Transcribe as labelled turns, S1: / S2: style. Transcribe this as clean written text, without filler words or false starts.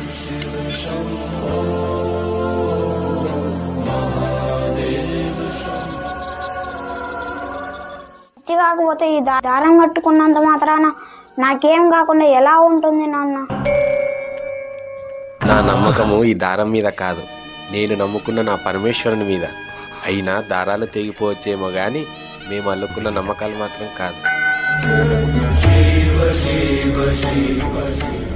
S1: కాకపోతే ఈ దారం కట్టుకున్నంత మాత్రాన నాకేం కాకుండా ఎలా ఉంటుంది నాన్న?
S2: నా నమ్మకము ఈ దారం మీద కాదు, నేను నమ్ముకున్న నా పరమేశ్వరుని మీద. అయినా దారాలు తెగిపోవచ్చేమో గాని మేము అల్లుకున్న నమ్మకాలు మాత్రం కాదు.